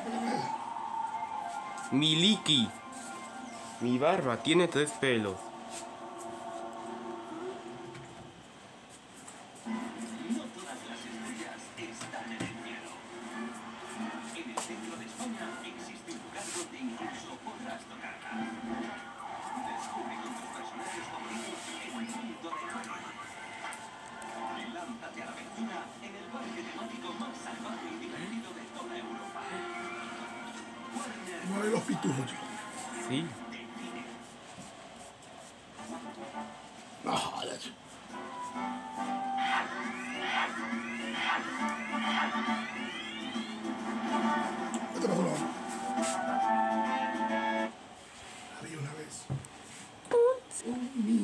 Miliki. Mi barba tiene 3 pelos. No todas las estrellas están en el cielo. En el centro de España existe un lugar donde incluso podrás tocarlas. Descubre con tus personajes favoritos el mundo de Harry. Lánzate a la aventura en el parque temático más salvaje y divertido de toda Europa. Mueve los pitujos, chicos. Sí. No jodas. Vete para otro lado. Había una vez un